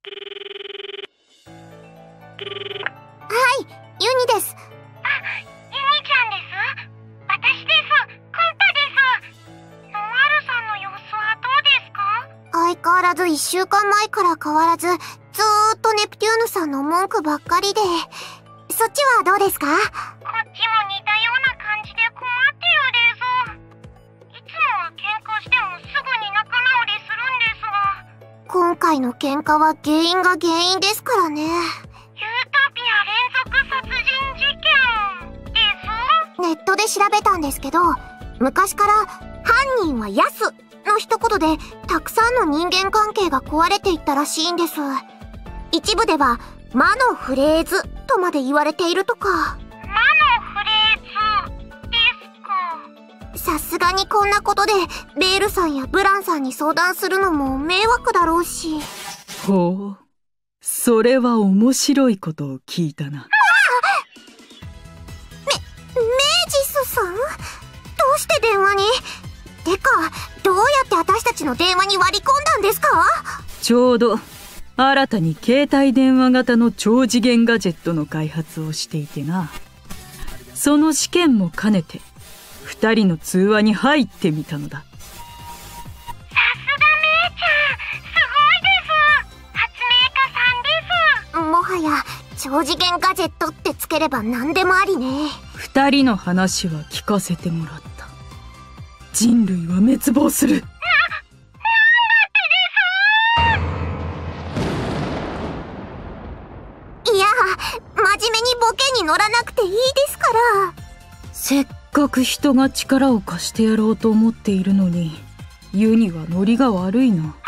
はい、ユニです。 あ、ユニちゃんです。私です。カンタです。ノワールさんの様子はどうですか？ 相変わらず1週間前から変わらず、ずーっとネプテューヌさんの文句ばっかりで。そっちはどうですか？ こっちも似たような感じで困ってるです。いつもは喧嘩してもすぐに仲直りするんですが。 今回の喧嘩は原因が原因ですからね。 ユートピア連続殺人事件です。 ネットで調べたんですけど、昔から犯人はヤスの一言でたくさんの人間関係が壊れていったらしいんです。一部では魔のフレーズとまで言われているとか。 魔のフレーズですか。 さすがにこんなことでベールさんやブランさんに相談するのも迷惑だろうし。 ほう、それは面白いことを聞いたな。 メイジスさん？どうして電話に？てか、どうやって私たちの電話に割り込んだんですか？ ちょうど新たに携帯電話型の超次元ガジェットの開発をしていてな。その試験も兼ねて2人の通話に入ってみたのだ。 さすがメイちゃん、すごいです。発明家さんです。 もはや超次元ガジェットってつければ何でもありね。 2人の話は聞かせてもらった。人類は滅亡する。 いや、真面目にボケに乗らなくていいですから。 せっかく人が力を貸してやろうと思っているのに、ユニはノリが悪いな。 本当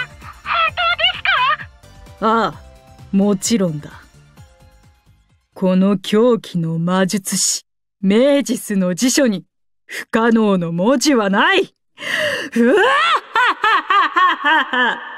ですか？ ああ、もちろんだ。この狂気の魔術師メイジスの辞書に不可能の文字はない。うわはははははは。